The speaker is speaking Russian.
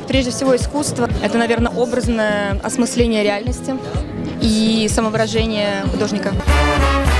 Прежде всего, искусство – это, наверное, образное осмысление реальности и самовыражение художника.